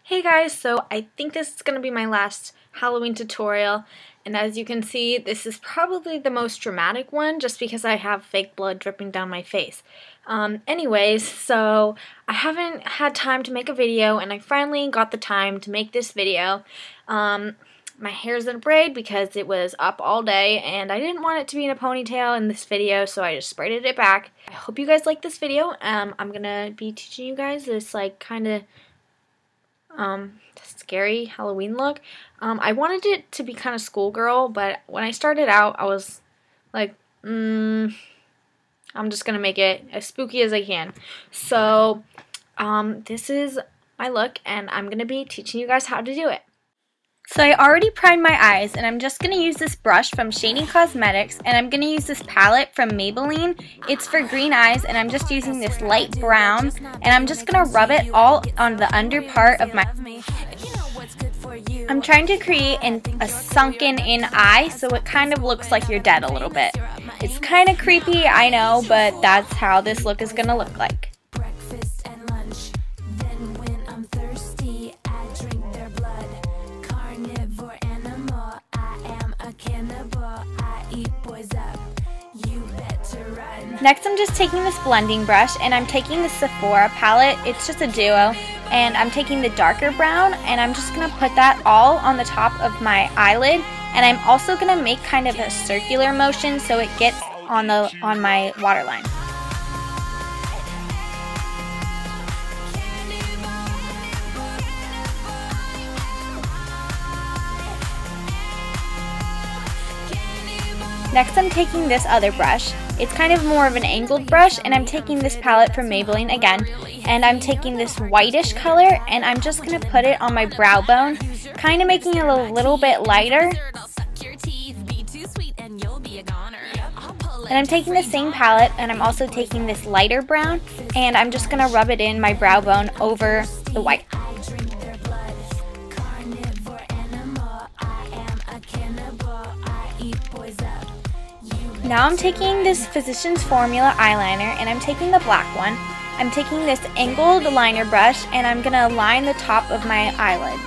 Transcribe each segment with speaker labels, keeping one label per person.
Speaker 1: Hey guys, so I think this is going to be my last Halloween tutorial, and as you can see, this is probably the most dramatic one just because I have fake blood dripping down my face. Anyways, so I haven't had time to make a video, and I finally got the time to make this video. My hair's in a braid because it was up all day, and I didn't want it to be in a ponytail in this video, so I just braided it back. I hope you guys like this video. I'm going to be teaching you guys this, like, kind of scary Halloween look. I wanted it to be kind of schoolgirl, but when I started out, I was like, I'm just gonna make it as spooky as I can. So, this is my look, and I'm gonna be teaching you guys how to do it. So I already primed my eyes, and I'm just going to use this brush from Shady Cosmetics, and I'm going to use this palette from Maybelline. It's for green eyes, and I'm just using this light brown, and I'm just going to rub it all on the under part of my... I'm trying to create a sunken in eye, so it kind of looks like you're dead a little bit. It's kind of creepy, I know, but that's how this look is going to look like. Next, I'm just taking this blending brush, and I'm taking the Sephora palette. It's just a duo, and I'm taking the darker brown, and I'm just going to put that all on the top of my eyelid, and I'm also going to make kind of a circular motion so it gets on my waterline. Next, I'm taking this other brush. It's kind of more of an angled brush, and I'm taking this palette from Maybelline again, and I'm taking this whitish color, and I'm just going to put it on my brow bone, kind of making it a little bit lighter. And I'm taking the same palette, and I'm also taking this lighter brown, and I'm just going to rub it in my brow bone over the white. Now I'm taking this Physicians Formula eyeliner, and I'm taking the black one. I'm taking this angled liner brush, and I'm going to line the top of my eyelid.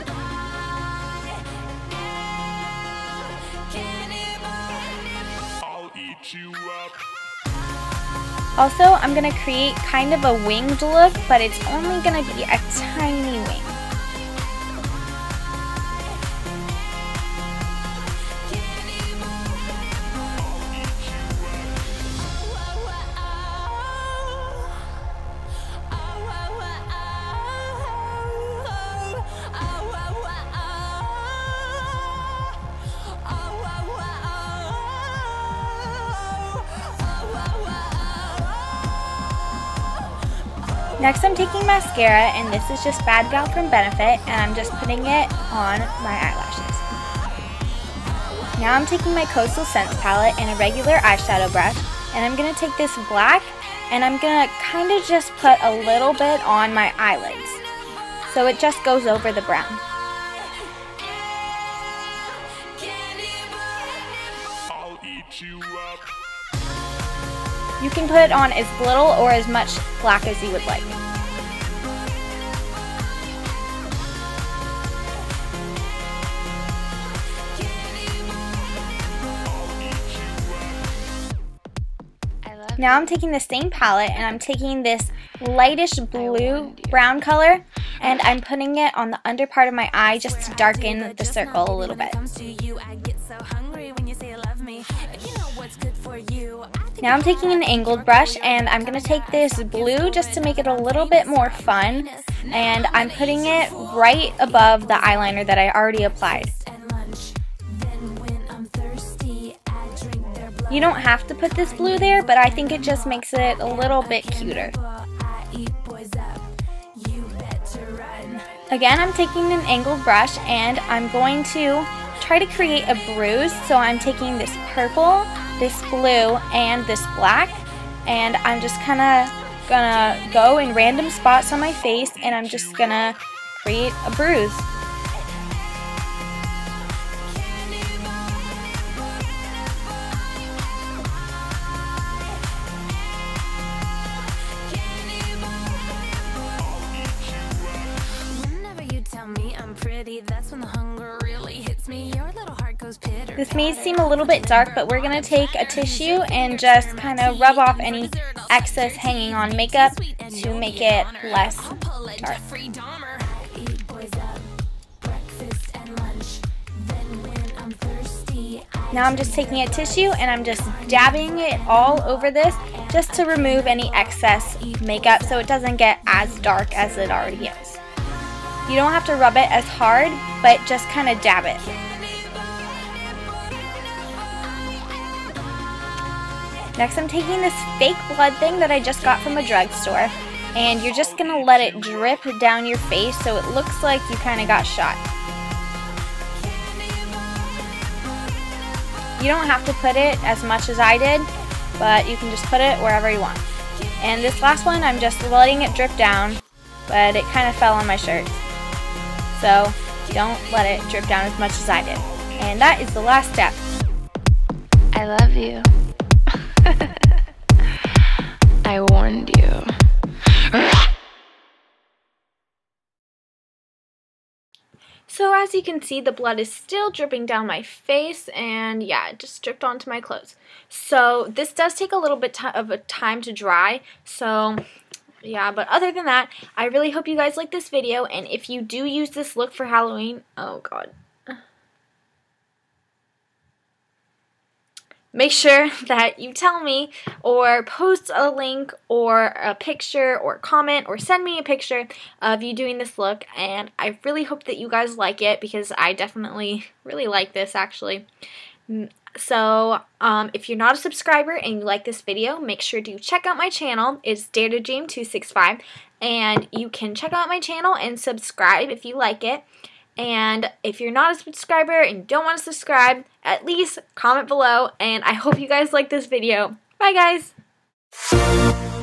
Speaker 1: Also, I'm going to create kind of a winged look, but it's only going to be a tiny wing. Next, I'm taking mascara, and this is just Bad Gal from Benefit, and I'm just putting it on my eyelashes. Now I'm taking my Coastal Scents palette and a regular eyeshadow brush, and I'm going to take this black, and I'm going to kind of just put a little bit on my eyelids, so it just goes over the brown. You can put on as little or as much black as you would like. Now I'm taking the same palette, and I'm taking this lightish blue brown color, and I'm putting it on the under part of my eye just to darken the circle a little bit. Now I'm taking an angled brush, and I'm going to take this blue just to make it a little bit more fun, and I'm putting it right above the eyeliner that I already applied. You don't have to put this blue there, but I think it just makes it a little bit cuter. Again, I'm taking an angled brush, and I'm going to try to create a bruise, so I'm taking this purple, this blue, and this black, and I'm just kind of gonna go in random spots on my face, and I'm just gonna create a bruise.
Speaker 2: This may seem a little bit dark, but we're going to take a tissue and just kind of rub off any excess hanging on makeup to make it less dark. Now I'm just taking a tissue and I'm just dabbing it all over this just to remove any excess makeup so it doesn't get as dark as it already is. You don't have to rub it as hard, but just kind of dab it. Next I'm taking this fake blood thing that I just got from a drugstore, and you're just going to let it drip down your face so it looks like you kind of got shot. You don't have to put it as much as I did, but you can just put it wherever you want. And this last one, I'm just letting it drip down, but it kind of fell on my shirt. So don't let it drip down as much as I did. And that is the last step.
Speaker 3: I love you. I warned you.
Speaker 1: So as you can see, the blood is still dripping down my face, and yeah, it just dripped onto my clothes. So this does take a little bit of a time to dry, so yeah, but other than that, I really hope you guys like this video, and if you do use this look for Halloween, oh god, make sure that you tell me or post a link or a picture or comment or send me a picture of you doing this look, and I really hope that you guys like it because I definitely really like this actually. So if you're not a subscriber and you like this video, make sure to check out my channel. It's DareToDream265, and you can check out my channel and subscribe if you like it. And if you're not a subscriber and don't want to subscribe, at least comment below. And I hope you guys like this video. Bye, guys!